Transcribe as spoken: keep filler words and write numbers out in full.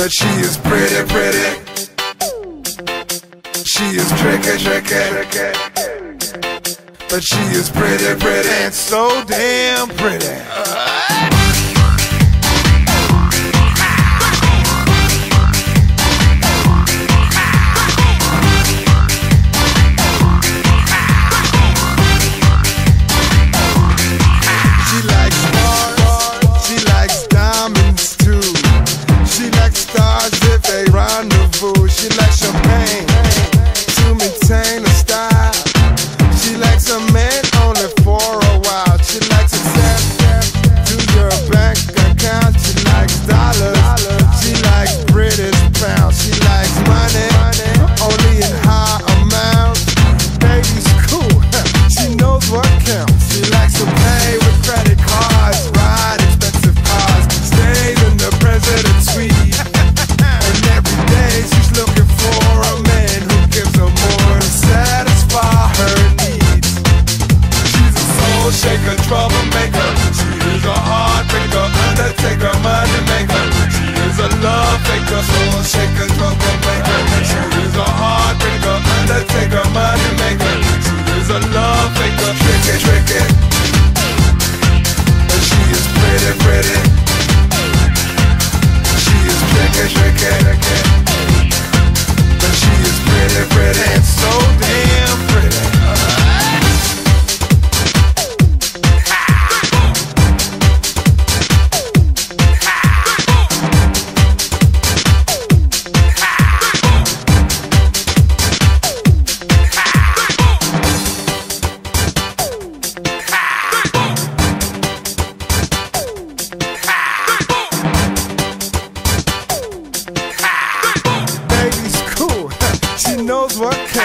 but she is pretty, pretty. She is tricky, tricky, but she is pretty, pretty, and so damn pretty. Rendezvous. She likes champagne to maintain her style. She likes a man only for a while. She likes access to your bank account. She likes dollars. She likes British pounds. She likes money only in high amounts. Baby's cool. She knows what counts. She likes to pay with credit cards, ride expensive cars, stays in the president's suite. She's looking for a man who gives her more to satisfy her needs. She's a soul shaker, troublemaker. She is a heartbreaker, undertaker, money maker. She is a love faker, soul shaker, troublemaker. She is a heartbreaker, undertaker, money maker. She is a love faker, tricky, tricky, but she is pretty, pretty. She is tricky, tricky, tricky. She is pretty, pretty, and so damn pretty. She knows what counts.